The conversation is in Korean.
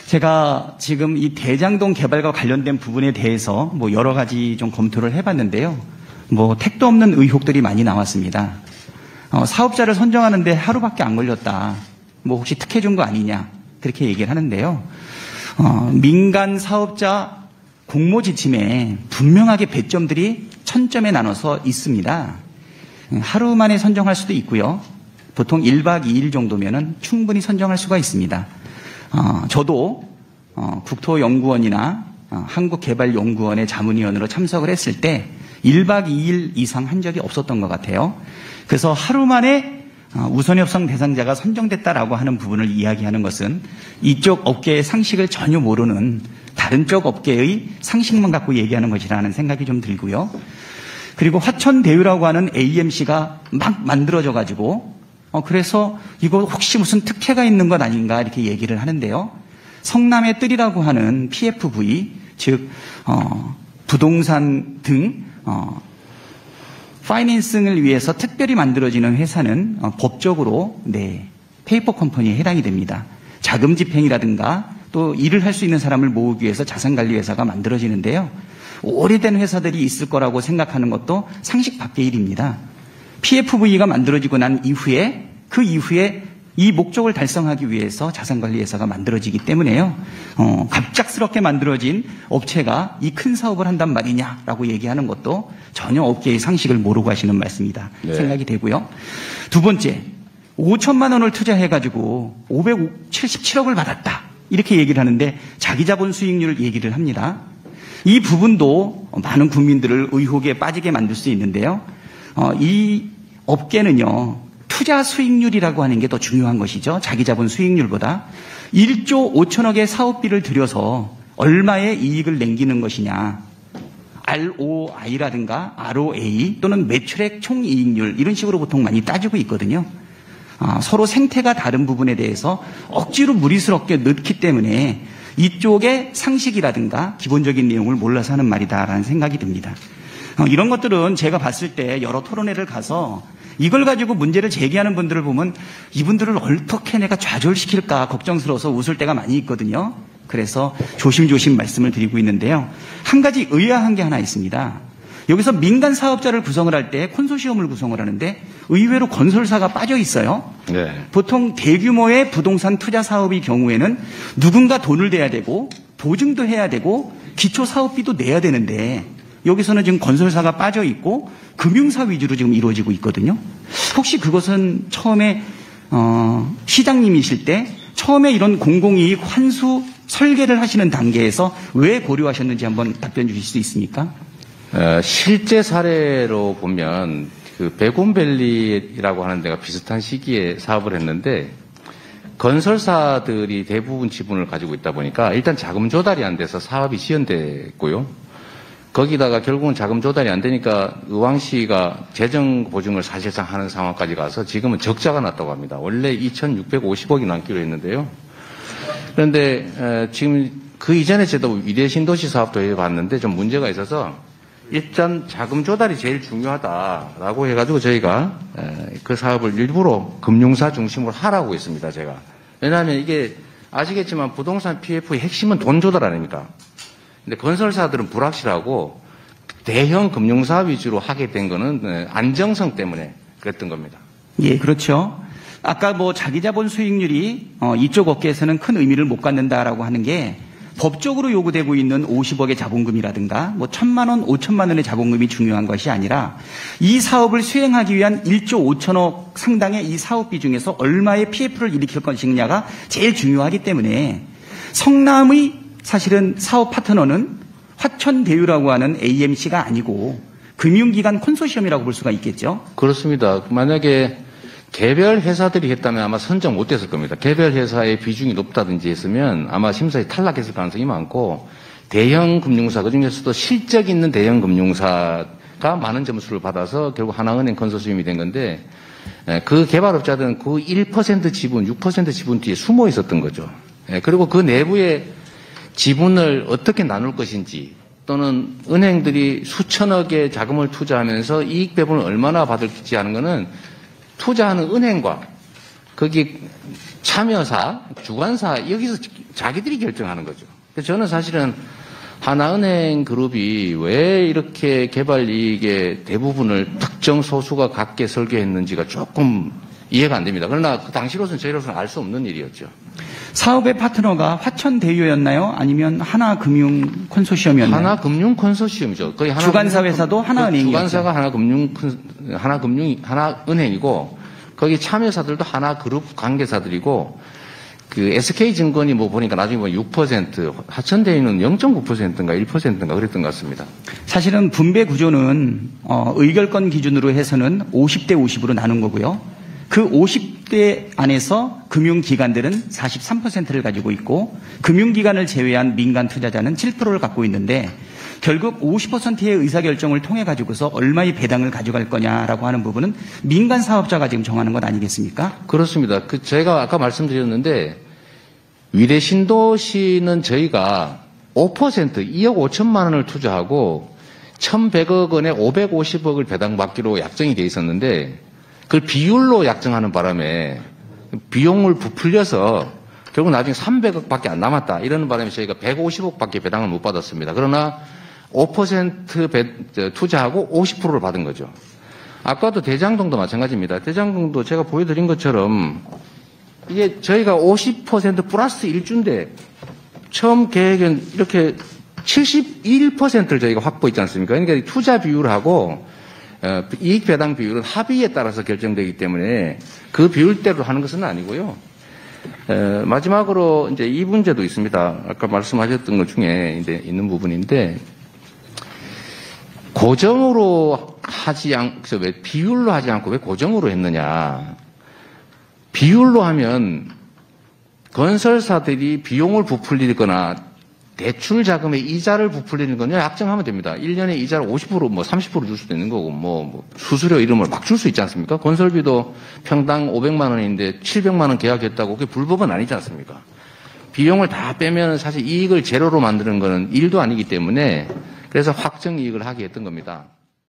제가 지금 이 대장동 개발과 관련된 부분에 대해서 뭐 여러 가지 좀 검토를 해봤는데요. 뭐 택도 없는 의혹들이 많이 나왔습니다. 사업자를 선정하는데 하루밖에 안 걸렸다. 뭐 혹시 특혜 준 거 아니냐. 그렇게 얘기를 하는데요. 민간 사업자 공모 지침에 분명하게 배점들이 1000점에 나눠서 있습니다. 하루 만에 선정할 수도 있고요. 보통 1박 2일 정도면은 충분히 선정할 수가 있습니다. 저도 국토연구원이나 한국개발연구원의 자문위원으로 참석을 했을 때 1박 2일 이상 한 적이 없었던 것 같아요. 그래서 하루 만에 우선협상 대상자가 선정됐다라고 하는 부분을 이야기하는 것은 이쪽 업계의 상식을 전혀 모르는 다른 쪽 업계의 상식만 갖고 얘기하는 것이라는 생각이 좀 들고요. 그리고 화천대유라고 하는 AMC가 막 만들어져 가지고 그래서 이거 혹시 무슨 특혜가 있는 것 아닌가 이렇게 얘기를 하는데요. 성남의 뜰이라고 하는 PFV 즉 부동산 등 파이낸싱을 위해서 특별히 만들어지는 회사는 법적으로 페이퍼 컴퍼니에 해당이 됩니다. 자금 집행이라든가 또 일을 할 수 있는 사람을 모으기 위해서 자산관리회사가 만들어지는데요. 오래된 회사들이 있을 거라고 생각하는 것도 상식 밖의 일입니다. PFV가 만들어지고 난 이후에 그 이후에 이 목적을 달성하기 위해서 자산관리회사가 만들어지기 때문에요. 갑작스럽게 만들어진 업체가 이 큰 사업을 한단 말이냐라고 얘기하는 것도 전혀 업계의 상식을 모르고 하시는 말씀이다 생각이 되고요. 두 번째, 5천만 원을 투자해가지고 577억을 받았다 이렇게 얘기를 하는데 자기자본 수익률 얘기를 합니다. 이 부분도 많은 국민들을 의혹에 빠지게 만들 수 있는데요. 이 업계는요. 투자 수익률이라고 하는 게 더 중요한 것이죠. 자기자본 수익률보다. 1조 5천억의 사업비를 들여서 얼마의 이익을 남기는 것이냐. ROI라든가 ROA 또는 매출액 총이익률 이런 식으로 보통 많이 따지고 있거든요. 서로 생태가 다른 부분에 대해서 억지로 무리스럽게 넣기 때문에 이쪽의 상식이라든가 기본적인 내용을 몰라서 하는 말이다라는 생각이 듭니다. 이런 것들은 제가 봤을 때 여러 토론회를 가서 이걸 가지고 문제를 제기하는 분들을 보면 이분들을 어떻게 내가 좌절시킬까 걱정스러워서 웃을 때가 많이 있거든요. 그래서 조심조심 말씀을 드리고 있는데요. 한 가지 의아한 게 하나 있습니다. 여기서 민간 사업자를 구성을 할 때 콘소시엄을 구성을 하는데 의외로 건설사가 빠져 있어요. 보통 대규모의 부동산 투자 사업의 경우에는 누군가 돈을 대야 되고 보증도 해야 되고 기초사업비도 내야 되는데 여기서는 지금 건설사가 빠져 있고 금융사 위주로 지금 이루어지고 있거든요. 혹시 그것은 처음에 시장님이실 때 처음에 이런 공공이익 환수 설계를 하시는 단계에서 왜 고려하셨는지 한번 답변 주실 수 있습니까? 실제 사례로 보면 그 베곤밸리라고 하는 데가 비슷한 시기에 사업을 했는데 건설사들이 대부분 지분을 가지고 있다 보니까 일단 자금 조달이 안 돼서 사업이 지연됐고요. 거기다가 결국은 자금 조달이 안 되니까 의왕시가 재정 보증을 사실상 하는 상황까지 가서 지금은 적자가 났다고 합니다. 원래 2,650억이 남기로 했는데요. 그런데 지금 그 이전에 저도 위대 신도시 사업도 해봤는데 좀 문제가 있어서 일단 자금 조달이 제일 중요하다라고 해가지고 저희가 그 사업을 일부러 금융사 중심으로 하라고 했습니다. 제가. 왜냐하면 이게 아시겠지만 부동산 PF의 핵심은 돈 조달 아닙니까? 근데 건설사들은 불확실하고 대형 금융사 위주로 하게 된 거는 안정성 때문에 그랬던 겁니다. 예, 그렇죠. 아까 뭐 자기자본 수익률이 이쪽 업계에서는 큰 의미를 못 갖는다라고 하는 게 법적으로 요구되고 있는 50억의 자본금이라든가 뭐 1,000만 원, 5천만 원의 자본금이 중요한 것이 아니라 이 사업을 수행하기 위한 1조 5천억 상당의 이 사업비 중에서 얼마의 PF를 일으킬 것이냐가 제일 중요하기 때문에 성남의 사실은 사업 파트너는 화천대유라고 하는 AMC가 아니고 금융기관 콘소시엄이라고 볼 수가 있겠죠? 그렇습니다. 만약에 개별 회사들이 했다면 아마 선정 못 됐을 겁니다. 개별 회사의 비중이 높다든지 했으면 아마 심사에 탈락했을 가능성이 많고 대형 금융사, 그중에서도 실적 있는 대형 금융사가 많은 점수를 받아서 결국 하나은행 컨소시엄이 된 건데 그 개발업자들은 그 1% 지분, 6% 지분 뒤에 숨어 있었던 거죠. 그리고 그 내부에 지분을 어떻게 나눌 것인지 또는 은행들이 수천억의 자금을 투자하면서 이익 배분을 얼마나 받을지 하는 것은 투자하는 은행과 거기 참여사, 주관사 여기서 자기들이 결정하는 거죠. 그래서 저는 사실은 하나은행 그룹이 왜 이렇게 개발 이익의 대부분을 특정 소수가 갖게 설계했는지가 조금 이해가 안 됩니다. 그러나 그 당시로서는 저희로서는 알 수 없는 일이었죠. 사업의 파트너가 화천대유였나요? 아니면 하나금융 컨소시엄이었나요? 하나금융 컨소시엄이죠. 거의 주관사 회사도 하나은행이었죠. 주관사가 하나은행이고 거기 참여사들도 하나그룹 관계사들이고 그 SK증권이 뭐 보니까 나중에 보면 6%, 화천대유는 0.9%인가 1%인가 그랬던 것 같습니다. 사실은 분배 구조는 의결권 기준으로 해서는 50대 50으로 나눈 거고요. 그 50대 안에서 금융기관들은 43%를 가지고 있고 금융기관을 제외한 민간 투자자는 7%를 갖고 있는데 결국 50%의 의사결정을 통해 가지고서 얼마의 배당을 가져갈 거냐라고 하는 부분은 민간 사업자가 지금 정하는 것 아니겠습니까? 그렇습니다. 제가 아까 말씀드렸는데 위례 신도시는 저희가 5% 2억 5천만 원을 투자하고 1,100억 원에 550억을 배당받기로 약정이 돼 있었는데 그걸 비율로 약정하는 바람에 비용을 부풀려서 결국 나중에 300억밖에 안 남았다. 이러는 바람에 저희가 150억밖에 배당을 못 받았습니다. 그러나 5% 투자하고 50%를 받은 거죠. 아까도 대장동도 마찬가지입니다. 대장동도 제가 보여드린 것처럼 이게 저희가 50% 플러스 1주인데 처음 계획은 이렇게 71%를 저희가 확보했지 않습니까? 그러니까 투자 비율하고 이익 배당 비율은 합의에 따라서 결정되기 때문에 그 비율대로 하는 것은 아니고요. 마지막으로 이제 이 문제도 있습니다. 아까 말씀하셨던 것 중에 이제 있는 부분인데 고정으로 왜 비율로 하지 않고 왜 고정으로 했느냐. 비율로 하면 건설사들이 비용을 부풀리거나 대출 자금의 이자를 부풀리는 건 약정하면 됩니다. 1년에 이자를 50% 뭐 30% 줄 수도 있는 거고 뭐 수수료 이런 걸 막 줄 수 있지 않습니까? 건설비도 평당 500만 원인데 700만 원 계약했다고 그게 불법은 아니지 않습니까? 비용을 다 빼면 사실 이익을 제로로 만드는 거는 일도 아니기 때문에 그래서 확정 이익을 하게 했던 겁니다.